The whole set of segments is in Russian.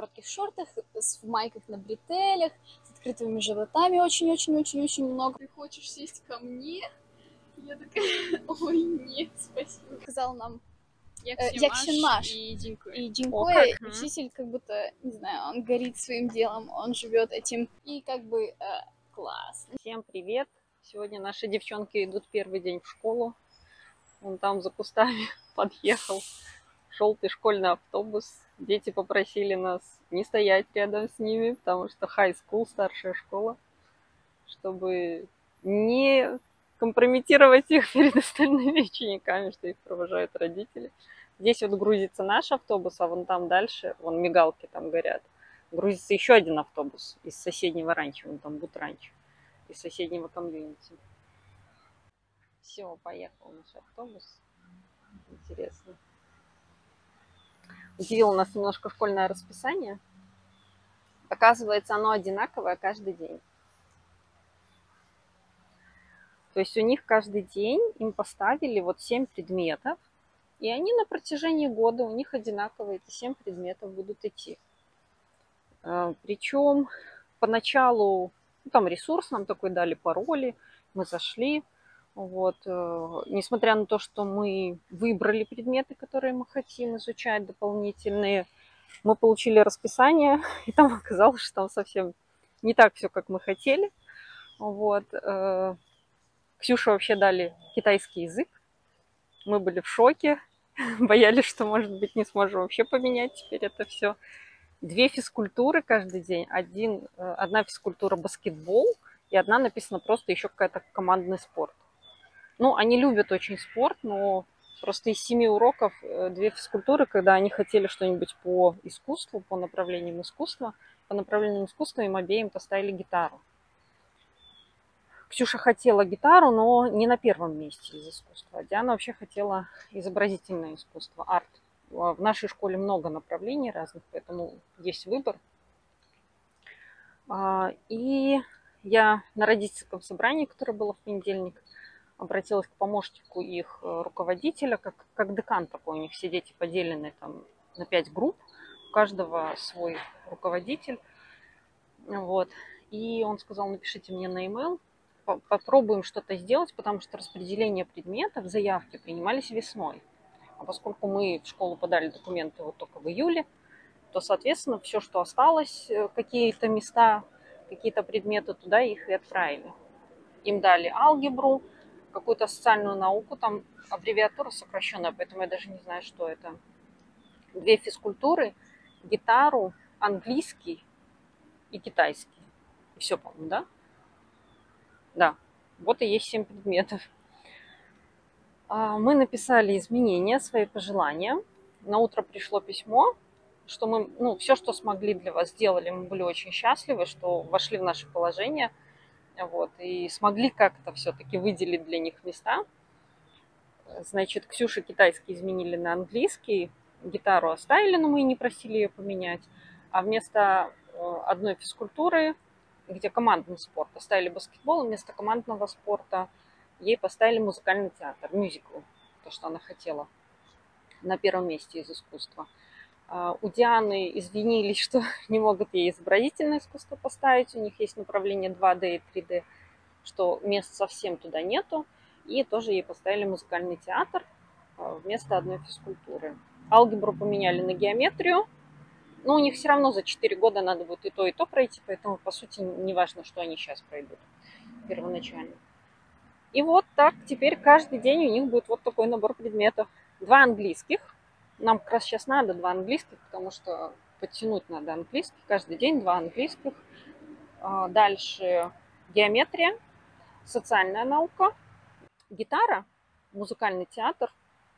коротких шортах, в майках на бретелях, с открытыми животами очень-очень-очень-очень много. Ты хочешь сесть ко мне? Я такая, ой, нет, спасибо. Сказал нам Якшинмаш и Динкуэ. И Динкуэ, учитель, как будто, не знаю, он горит своим делом, он живет этим, и как бы классно. Всем привет! Сегодня наши девчонки идут первый день в школу. Вон там за кустами подъехал желтый школьный автобус. Дети попросили нас не стоять рядом с ними, потому что high school, старшая школа, чтобы не компрометировать их перед остальными учениками, что их провожают родители. Здесь вот грузится наш автобус, а вон там дальше, вон мигалки там горят, грузится еще один автобус из соседнего ранчо, вон там Бут-ранчо, из соседнего комьюнити. Все, поехал наш автобус. Интересно. Удивило нас немножко школьное расписание. Оказывается, оно одинаковое каждый день. То есть у них каждый день им поставили вот 7 предметов, и они на протяжении года у них одинаковые эти 7 предметов будут идти. Причем поначалу там ресурс нам такой дали, пароли, мы зашли. Вот. Несмотря на то, что мы выбрали предметы, которые мы хотим изучать, дополнительные, мы получили расписание, и там оказалось, что там совсем не так все, как мы хотели. Вот. Ксюше вообще дали китайский язык. Мы были в шоке, боялись, что, может быть, не сможем вообще поменять теперь это все. 2 физкультуры каждый день. Одна физкультура баскетбол, и одна написана просто еще какая-то командный спорт. Ну, они любят очень спорт, но просто из 7 уроков 2 физкультуры, когда они хотели что-нибудь по искусству, по направлениям искусства им обеим поставили гитару. Ксюша хотела гитару, но не на первом месте из искусства. Диана вообще хотела изобразительное искусство, арт. В нашей школе много направлений разных, поэтому есть выбор. И я на родительском собрании, которое было в понедельник, обратилась к помощнику их руководителя, как декан такой, у них все дети поделены там на 5 групп, у каждого свой руководитель. Вот. И он сказал, напишите мне на e-mail, попробуем что-то сделать, потому что распределение предметов, заявки принимались весной. А поскольку мы в школу подали документы вот только в июле, то, соответственно, все, что осталось, какие-то места, какие-то предметы, туда их и отправили. Им дали алгебру, какую-то социальную науку, там аббревиатура сокращенная, поэтому я даже не знаю, что это. 2 физкультуры, гитару, английский и китайский. И все, по-моему, да? Да, вот и есть 7 предметов. Мы написали изменения, свои пожелания. На утро пришло письмо, что мы, все, что смогли для вас, сделали. Мы были очень счастливы, что вошли в наше положение. Вот, и смогли как-то все-таки выделить для них места. Значит, Ксюше китайский изменили на английский, гитару оставили, но мы не просили ее поменять. А вместо одной физкультуры, где командный спорт, оставили баскетбол, вместо командного спорта ей поставили музыкальный театр, мюзикл, то, что она хотела, на первом месте из искусства. У Дианы извинились, что не могут ей изобразительное искусство поставить. У них есть направление 2D и 3D, что мест совсем туда нету. И тоже ей поставили музыкальный театр вместо одной физкультуры. Алгебру поменяли на геометрию. Но у них все равно за 4 года надо будет и то пройти, поэтому, по сути, не важно, что они сейчас пройдут первоначально. И вот так теперь каждый день у них будет вот такой набор предметов. 2 английских. Нам как раз сейчас надо 2 английских, потому что подтянуть надо английский. Каждый день 2 английских. Дальше геометрия, социальная наука, гитара, музыкальный театр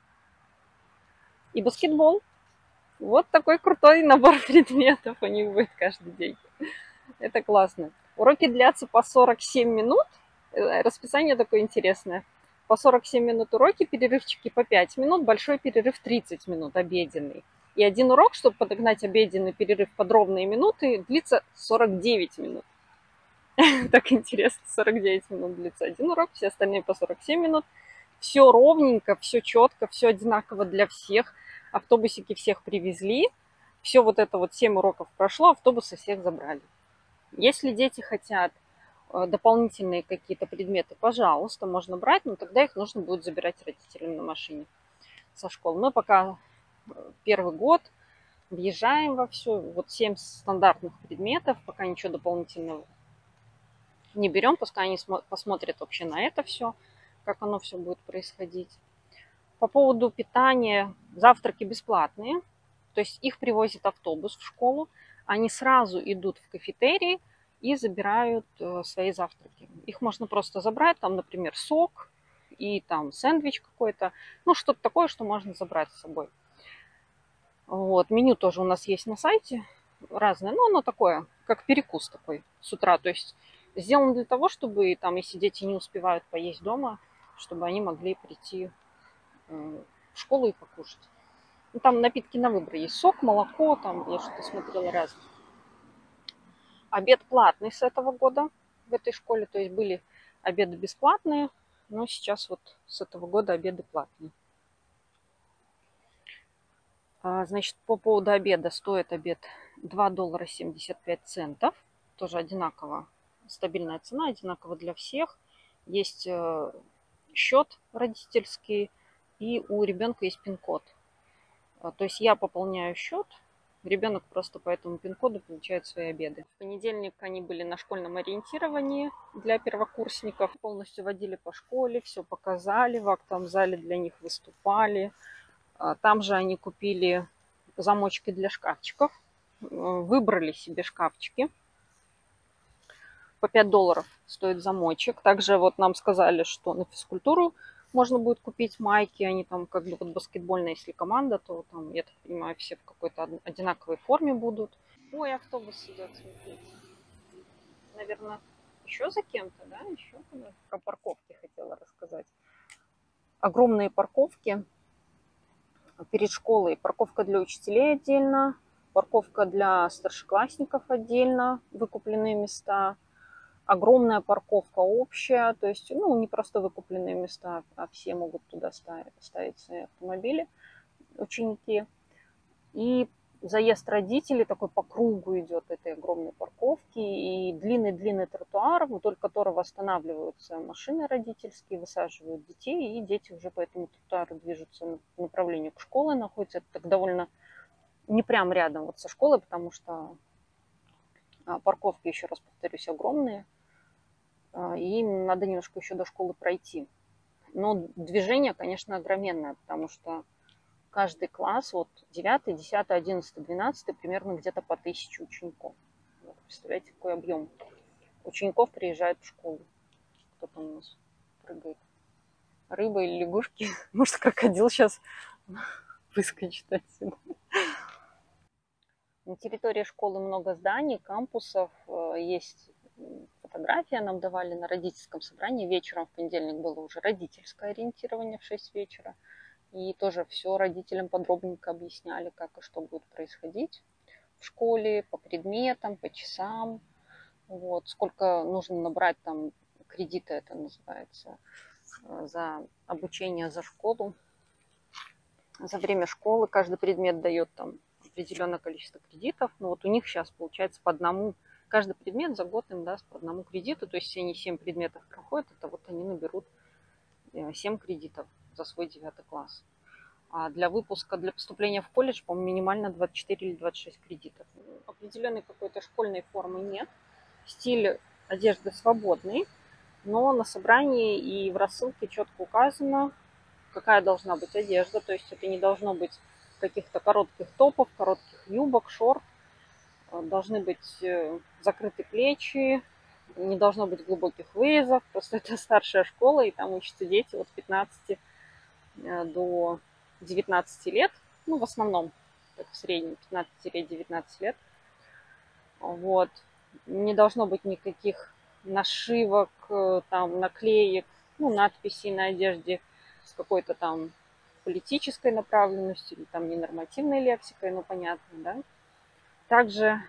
и баскетбол. Вот такой крутой набор предметов у них будет каждый день. Это классно. Уроки длятся по 47 минут. Расписание такое интересное. По 47 минут уроки, перерывчики по 5 минут, большой перерыв 30 минут, обеденный. И один урок, чтобы подогнать обеденный перерыв под ровные минуты, длится 49 минут. Так интересно, 49 минут длится один урок, все остальные по 47 минут. Все ровненько, все четко, все одинаково для всех. Автобусики всех привезли. все вот это вот 7 уроков прошло, автобусы всех забрали. Если дети хотят дополнительные какие-то предметы, пожалуйста, можно брать, но тогда их нужно будет забирать родителям на машине со школы. Мы пока первый год въезжаем во все, вот 7 стандартных предметов, пока ничего дополнительного не берем, пускай они посмотрят вообще на это все, как оно все будет происходить. По поводу питания, завтраки бесплатные, то есть их привозит автобус в школу, они сразу идут в кафетерий и забирают свои завтраки. Их можно просто забрать, там, например, сок и там сэндвич какой-то, ну, что-то такое, что можно забрать с собой. Вот, меню тоже у нас есть на сайте, разное, но оно такое, как перекус такой с утра, то есть сделано для того, чтобы, там, если дети не успевают поесть дома, чтобы они могли прийти в школу и покушать. Ну, там напитки на выбор есть, сок, молоко, там, я что-то смотрела разное. Обед платный с этого года в этой школе, то есть были обеды бесплатные, но сейчас вот с этого года обеды платные. Значит, по поводу обеда, стоит обед $2.75, тоже одинаково, стабильная цена, одинаково для всех. Есть счет родительский, и у ребенка есть пин-код. То есть я пополняю счет, ребенок просто по этому пин-коду получает свои обеды. В понедельник они были на школьном ориентировании для первокурсников. Полностью водили по школе, все показали, в актовом зале для них выступали. Там же они купили замочки для шкафчиков, выбрали себе шкафчики. По $5 стоит замочек. Также вот нам сказали, что на физкультуру можно будет купить майки, они там как бы вот баскетбольная, если команда, то там, я так понимаю, все в какой-то одинаковой форме будут. Ой, автобус идет, смотрите. Наверное, еще за кем-то, да? Еще про парковки хотела рассказать. Огромные парковки перед школой. Парковка для учителей отдельно, парковка для старшеклассников отдельно, выкупленные места. Огромная парковка общая, то есть, ну, не просто выкупленные места, а все могут туда ставить свои автомобили, ученики. И заезд родителей такой по кругу идет этой огромной парковки, и длинный-длинный тротуар, вдоль которого останавливаются машины родительские, высаживают детей, и дети уже по этому тротуару движутся по направлению к школе, находится это так довольно не прям рядом вот со школой, потому что парковки, еще раз повторюсь, огромные, и им надо немножко еще до школы пройти. Но движение, конечно, огроменное, потому что каждый класс, вот 9, 10, 11, 12, примерно где-то по 1000 учеников. Вот, представляете, какой объем учеников приезжает в школу. Кто там у нас прыгает? Рыба или лягушки? Может, крокодил сейчас выскочит отсюда. На территории школы много зданий, кампусов. Есть фотография, нам давали на родительском собрании. Вечером в понедельник было уже родительское ориентирование в 6 вечера. И тоже все родителям подробненько объясняли, как и что будет происходить в школе, по предметам, по часам. Вот, сколько нужно набрать там кредита, это называется, за обучение, за школу. За время школы каждый предмет дает там определенное количество кредитов. Но вот у них сейчас получается по одному. Каждый предмет за год им даст по одному кредиту. То есть, если они 7 предметов проходят, это вот они наберут 7 кредитов за свой 9 класс. А для выпуска, для поступления в колледж, по-моему, минимально 24 или 26 кредитов. Определенной какой-то школьной формы нет. Стиль одежды свободный, но на собрании и в рассылке четко указано, какая должна быть одежда. То есть это не должно быть каких-то коротких топов, коротких юбок, шорт. Должны быть закрыты плечи, не должно быть глубоких вырезов. Просто это старшая школа, и там учатся дети от 15 до 19 лет. Ну, в основном, так, в среднем, 15-19 лет. Вот. Не должно быть никаких нашивок, там, наклеек, ну, надписей на одежде с какой-то там политической направленностью или там ненормативной лексикой, ну, понятно, да. Также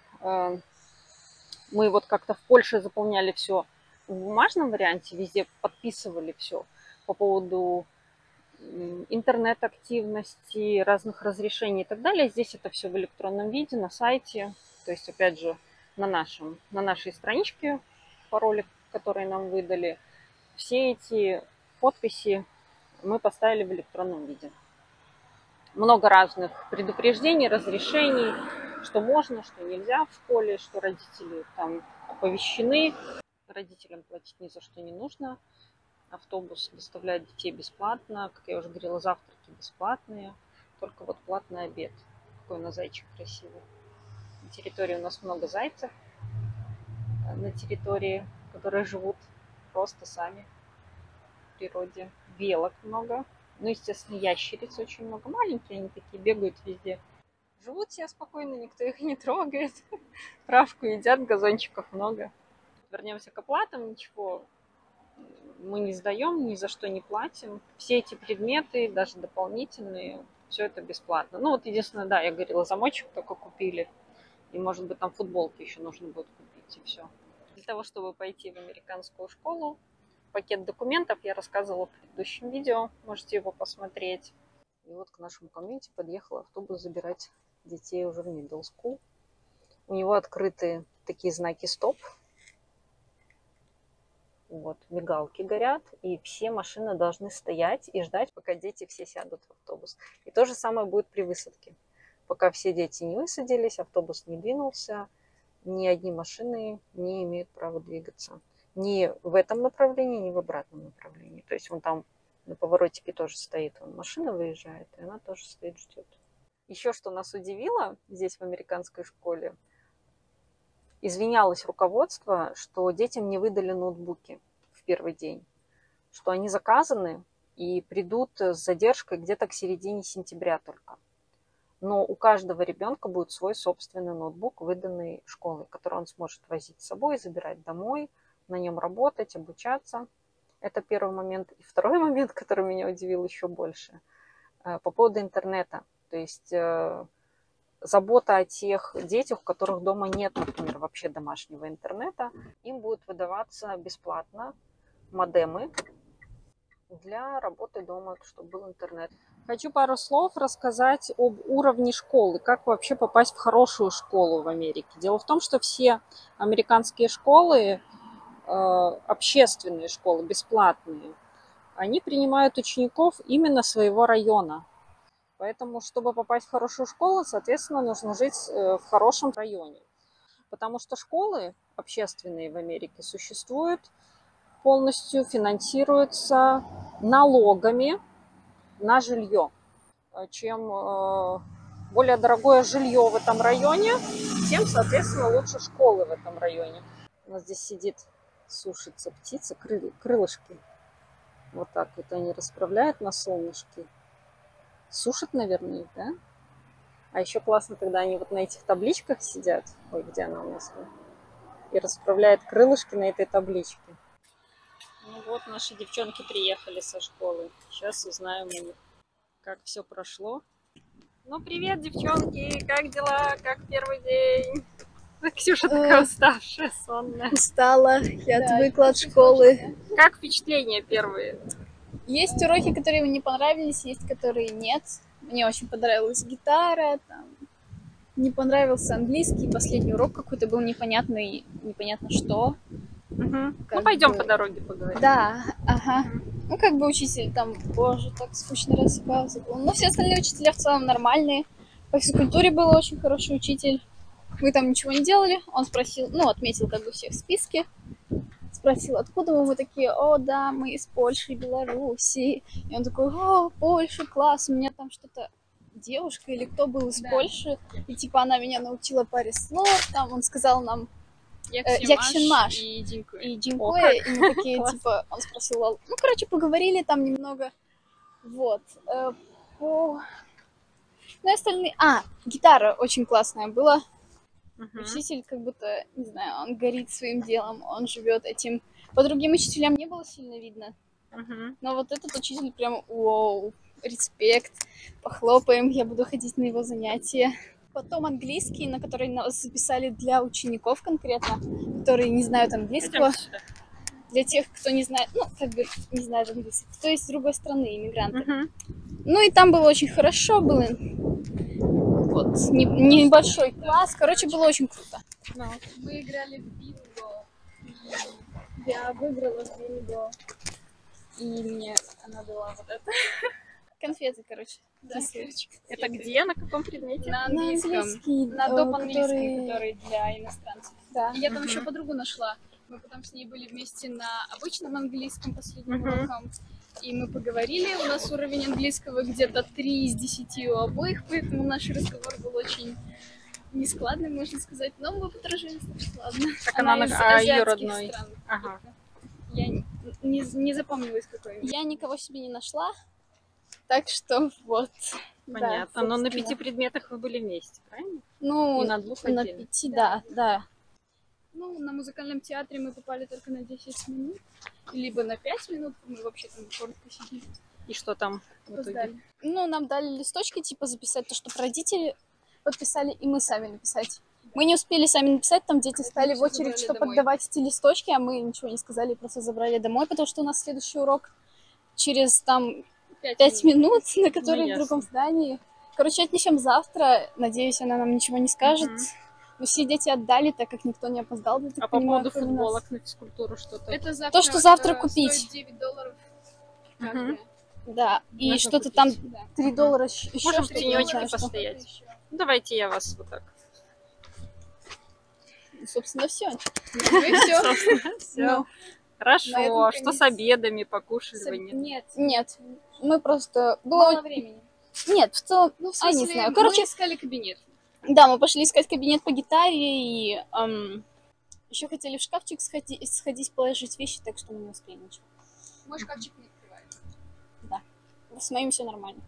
мы вот как-то в Польше заполняли все в бумажном варианте, везде подписывали все по поводу интернет-активности, разных разрешений и так далее. Здесь это все в электронном виде, на сайте. То есть, опять же, на нашей страничке, пароли, которые нам выдали, все эти подписи мы поставили в электронном виде. Много разных предупреждений, разрешений, что можно, что нельзя в школе, что родители там оповещены. Родителям платить ни за что не нужно. Автобус доставляет детей бесплатно. Как я уже говорила, завтраки бесплатные. Только вот платный обед. Какой у нас зайчик красивый. На территории у нас много зайцев. На территории, которые живут просто сами в природе. Белок много. Ну, естественно, ящериц очень много. Маленькие они такие, бегают везде. Живут себе спокойно, никто их не трогает. Травку едят, газончиков много. Вернемся к оплатам, ничего мы не сдаем, ни за что не платим. Все эти предметы, даже дополнительные, все это бесплатно. Ну, вот единственное, да, я говорила, замочек только купили. И, может быть, там футболки еще нужно будет купить, и все. Для того, чтобы пойти в американскую школу, пакет документов я рассказывала в предыдущем видео, можете его посмотреть. И вот к нашему комьюнити подъехал автобус забирать детей уже в middle school. У него открыты такие знаки стоп. Вот, мигалки горят, и все машины должны стоять и ждать, пока дети все сядут в автобус. И то же самое будет при высадке. Пока все дети не высадились, автобус не двинулся, ни одни машины не имеют права двигаться. Ни в этом направлении, ни в обратном направлении. То есть вон там на поворотике тоже стоит, вон машина выезжает, и она тоже стоит, ждет. Еще что нас удивило здесь в американской школе, извинялось руководство, что детям не выдали ноутбуки в первый день, что они заказаны и придут с задержкой где-то к середине сентября только. Но у каждого ребенка будет свой собственный ноутбук, выданный школой, который он сможет возить с собой, забирать домой, на нем работать, обучаться. Это первый момент. И второй момент, который меня удивил еще больше, по поводу интернета. То есть забота о тех детях, у которых дома нет, например, вообще домашнего интернета. Им будут выдаваться бесплатно модемы для работы дома, чтобы был интернет. Хочу пару слов рассказать об уровне школы, как вообще попасть в хорошую школу в Америке. Дело в том, что все американские школы, общественные школы, бесплатные, они принимают учеников именно своего района. Поэтому, чтобы попасть в хорошую школу, соответственно, нужно жить в хорошем районе. Потому что школы общественные в Америке существуют, полностью финансируются налогами на жилье. Чем более дорогое жилье в этом районе, тем, соответственно, лучше школы в этом районе. У нас здесь сидит, сушится птица, крылышки. Вот так вот они расправляют на солнышке. Сушат, наверное, да? А еще классно, когда они вот на этих табличках сидят. Ой, где она у нас? И расправляют крылышки на этой табличке. Ну вот, наши девчонки приехали со школы. Сейчас узнаем у них, как все прошло. Ну, привет, девчонки! Как дела? Как первый день? Ксюша такая уставшая, сонная. Устала, я отвыкла от школы. Как впечатления первые? Есть уроки, которые мне понравились, есть которые нет. Мне очень понравилась гитара, там, не понравился английский. Последний урок какой-то был непонятный, непонятно что. Угу. Ну, пойдем по дороге поговорим. Да, ага. Ну, как бы учитель там, боже, так скучно рассыпался. Но все остальные учителя в целом нормальные. По физкультуре был очень хороший учитель. Мы там ничего не делали. Он спросил, ну, отметил как бы всех в списке. Спросил, откуда мы такие, о, да, мы из Польши, Белоруссии. И он такой, о, Польша, класс, у меня там что-то девушка или кто был из Польши. И типа она меня научила паре слов, там он сказал нам Яксимаш и Динкуэ. И Динкуэ, и мы такие, типа, он спросил, ну, короче, поговорили там немного. Вот. Ну, и остальные... гитара очень классная была. Учитель как будто, не знаю, он горит своим делом, он живет этим. По другим учителям не было сильно видно. Но вот этот учитель прям, вау, респект. Похлопаем, я буду ходить на его занятия. Потом английский, на который нас записали для учеников конкретно, которые не знают английского. для тех, кто не знает, ну, как бы не знает английский, кто есть с другой страны, иммигранты. Мгм. Ну и там было очень хорошо, было вот небольшой класс, короче, было очень круто. Мы играли в бинго, и я выиграла в бинго, и мне она дала вот это. Конфеты, короче. Да. Это где, на каком предмете? На английский, На доп. Английский, который для иностранцев. Да. И я там еще подругу нашла. Мы потом с ней были вместе на обычном английском последним уроком. И мы поговорили, у нас уровень английского где-то 3 из 10 у обоих, поэтому наш разговор был очень нескладный, можно сказать, но мы подружились, так что ладно. Так она из ее азиатских родной. стран. Ага. Я не запомнила, из какой. Я никого себе не нашла, так что вот. Понятно, да, но на 5 предметах вы были вместе, правильно? Ну, И на 2 на отдельно? 5, да. Ну, на музыкальном театре мы попали только на 10 минут, либо на 5 минут, мы вообще там коротко сидели. И что там в итоге? Ну, нам дали листочки, типа, записать то, что родители подписали, и мы сами написать. Мы не успели сами написать, там дети стали в очередь, чтобы поддавать эти листочки, а мы ничего не сказали, просто забрали домой, потому что у нас следующий урок через там 5 минут, на который в другом здании. Короче, отнесем завтра, надеюсь, она нам ничего не скажет. Но все дети отдали, так как никто не опоздал. А по поводу футболок на физкультуру что-то? Это завтра, то, что завтра купить. Стоит $9 каждая. Да, и что-то там $3 еще. Можем в тенечке постоять. Ну, давайте я вас вот так. Собственно, все. Все. Хорошо. А что с обедами? Покушали вы? Нет. Мы просто... Мало времени. Нет, в целом... Ну, в смысле, не знаю. Короче, мы искали кабинет. Да, мы пошли искать кабинет по гитаре, и еще хотели в шкафчик сходить, положить вещи, так что мы не успели ничего. Мой шкафчик не открывается. Да. С моим все нормально.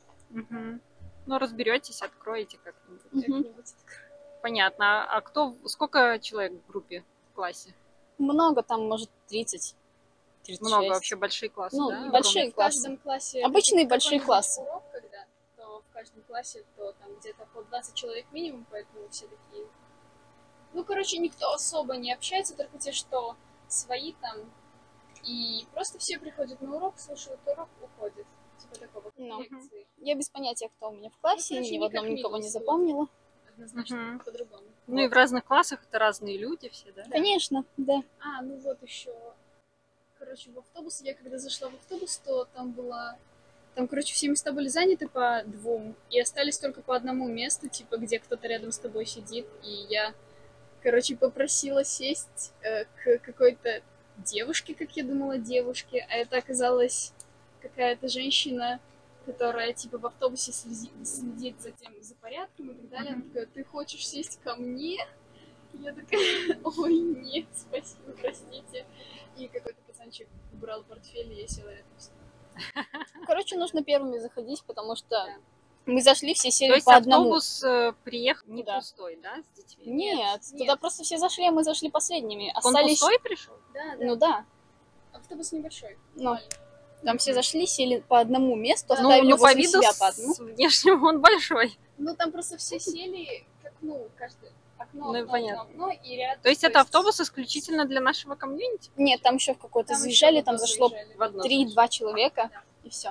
Ну, разберетесь, откроете как-нибудь. Понятно. А сколько человек в группе, в классе? Много, там, может, 30. Много, вообще большие классы, ну, да? Большие классы. В каждом классе... Обычные большие классы. Урок, когда, то в каждом классе то там где-то по 20 человек минимум, поэтому все такие... Ну, короче, никто особо не общается, только те, что свои там. И просто все приходят на урок, слушают урок, уходят. Типа такого, лекции. Я без понятия, кто у меня в классе, ну, короче, ни в одном никого не запомнила. Однозначно, по-другому. Ну и в разных классах это разные люди все, да? Конечно, да. А, ну вот еще... Короче, в автобус, я когда зашла в автобус, то там было... Там, короче, все места были заняты по 2, и остались только по одному месту, типа, где кто-то рядом с тобой сидит, и я, короче, попросила сесть к какой-то девушке, как я думала, девушке, а это оказалась какая-то женщина, которая, типа, в автобусе следит за порядком и так далее. Она такая: ты хочешь сесть ко мне? Я такая: ой, нет, спасибо, простите. И какой-то пацанчик убрал портфель, и я села рядом. Короче, нужно первыми заходить, потому что мы зашли, все сели по одному. То есть автобус приехал не пустой, да, с детьми? Нет, туда просто все зашли, а мы зашли последними. Он пустой пришел? Да. Ну да. Автобус небольшой. Но там все зашли, сели по одному месту, оставили возле себя по одному. Внешне он большой. Ну там просто все сели, как, каждый... Окно, окно, и ряд. То есть это автобус исключительно для нашего комьюнити? Нет, там еще в какой-то заезжали, там зашло 3-2 человека, и все.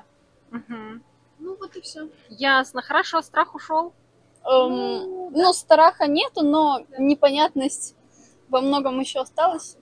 Ну вот и все. Ясно. Хорошо, страх ушел? Ну, страха нету, но непонятность во многом еще осталась.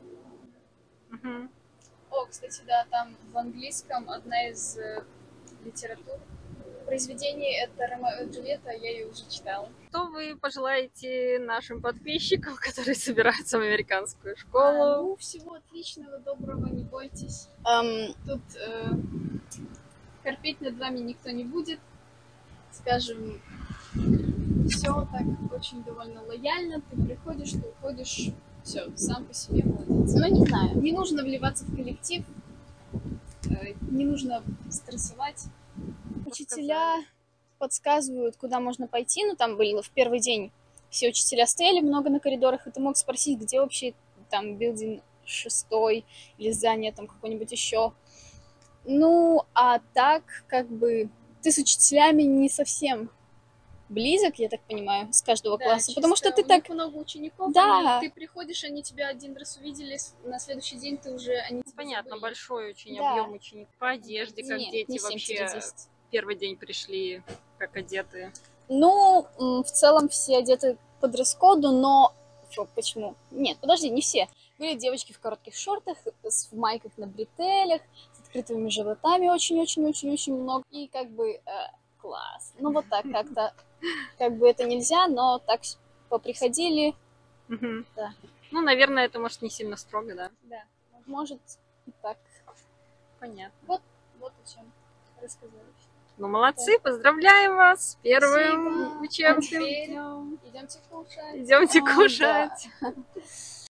О, кстати, да, там в английском одна из литератур. Произведение — это «Ромео и Джульетта», я ее уже читала. Что вы пожелаете нашим подписчикам, которые собираются в американскую школу? Всего отличного, доброго, не бойтесь. Тут корпеть над вами никто не будет. Скажем, все так очень довольно лояльно. Ты приходишь, ты уходишь, все, сам по себе молодец. Ну, не знаю, не нужно вливаться в коллектив, не нужно стрессовать. Учителя подсказывают, куда можно пойти. Ну, там было в первый день все учителя стояли много на коридорах, и ты мог спросить, где вообще там билдинг 6 или здание там какое-нибудь еще. Ну, а так, как бы, ты с учителями не совсем близок, я так понимаю, с каждого Да, класса, потому что чисто ты у так... них много учеников, Да. ты приходишь, они тебя один раз увидели, на следующий день ты уже... Они тебя Понятно, забыли. большой очень Да. объем учеников. По одежде, как Нет, дети не 7, вообще 10. первый день пришли, как одеты. Ну, в целом все одеты по дресс-коду, но... Почему? Нет, подожди, не все. Были девочки в коротких шортах, в майках на бретелях, с открытыми животами очень-очень-очень-очень много. И как бы класс. Ну вот так как-то, как бы это нельзя, но так поприходили. Да. Ну, наверное, это может не сильно строго, да? Да, может и так. Понятно. Вот о чем рассказали. Ну, молодцы, поздравляем вас с первым Спасибо. учебным А теперь днем. идемте кушать. Идемте Ой, кушать. да.